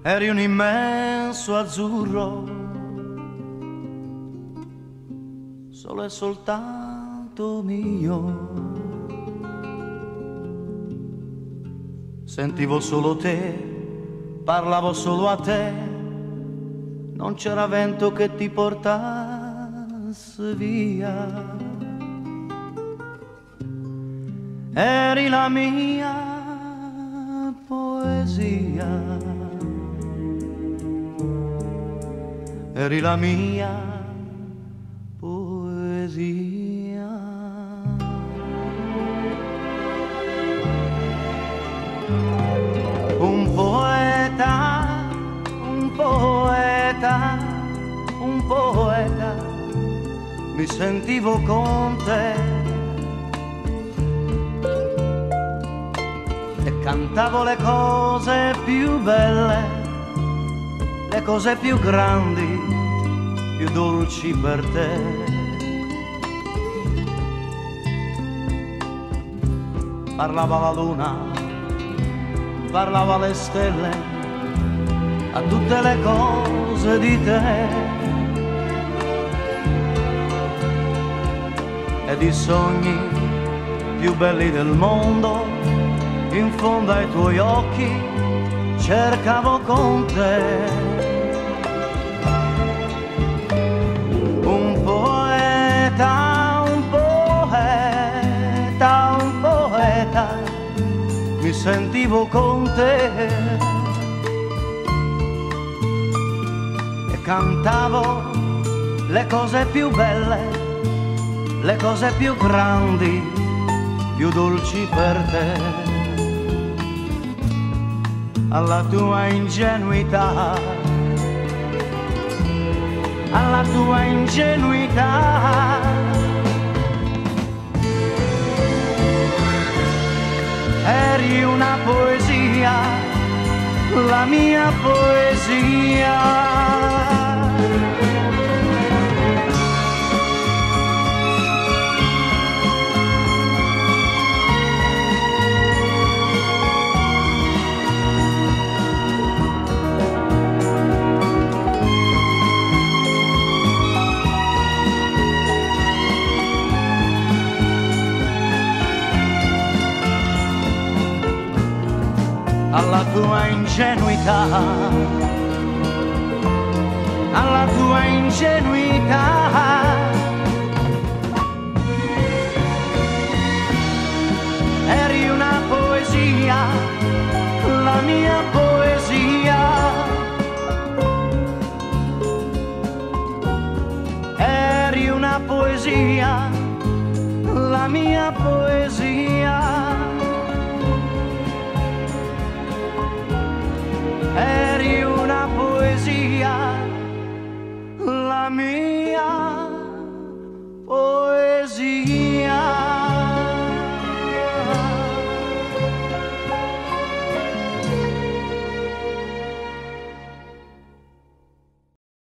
eri un immenso azzurro, solo e soltanto mio. Sentivo solo te, parlavo solo a te, non c'era vento che ti portasse via. Eri la mia poesia, eri la mia poesia. Un poeta, un poeta, un poeta, mi sentivo con te. Cantavo le cose più belle, le cose più grandi, più dolci per te. Parlava la luna, parlava le stelle, a tutte le cose di te. Ed i sogni più belli del mondo, in fondo ai tuoi occhi cercavo con te. Un poeta, un poeta, un poeta, mi sentivo con te e cantavo le cose più belle, le cose più grandi, più dolci per te. Alla tua ingenuità, alla tua ingenuità, eri una poesia, la mia poesia. Alla tua ingenuità, alla tua ingenuità, eri una poesia, la mia poesia.